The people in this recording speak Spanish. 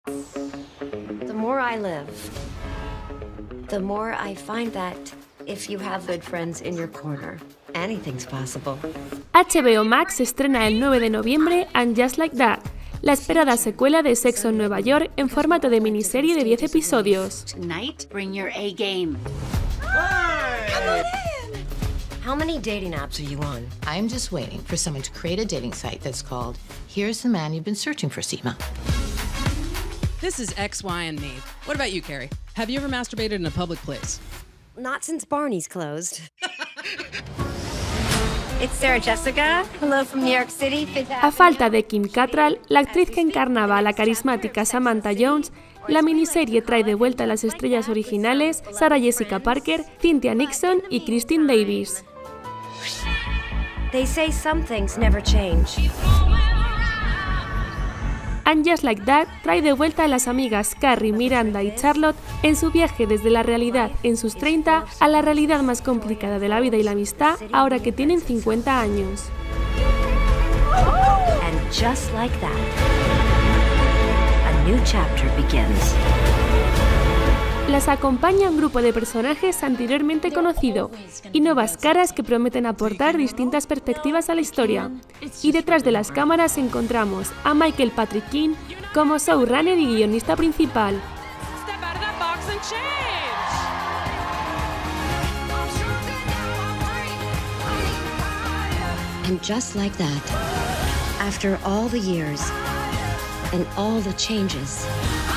The more I live, the more I find that if you have good friends in your corner, anything's possible. HBO Max estrena el 9 de noviembre And Just Like That, la esperada secuela de Sexo en Nueva York en formato de miniserie de 10 episodios. Tonight, bring your A game. How many dating apps are you on? I'm just waiting for someone to create a dating site that's called Here's the Man You've Been Searching for, Seema. This is X, Y, and me. What about you, Carrie? Have you ever masturbated in a public place? Not since Barney's closed. It's Sarah Jessica. Hello from New York City. A falta de Kim Cattrall, la actriz que encarnaba a la carismática Samantha Jones, la miniserie trae de vuelta a las estrellas originales Sarah Jessica Parker, Cynthia Nixon y Christine Davis. They say some things never change. And Just Like That trae de vuelta a las amigas Carrie, Miranda y Charlotte en su viaje desde la realidad en sus 30 a la realidad más complicada de la vida y la amistad ahora que tienen 50 años. And just like that, a new chapter begins. Las acompaña un grupo de personajes anteriormente conocido y nuevas caras que prometen aportar distintas perspectivas a la historia. Y detrás de las cámaras encontramos a Michael Patrick King como showrunner y guionista principal. And just like that, after all the years and all the changes,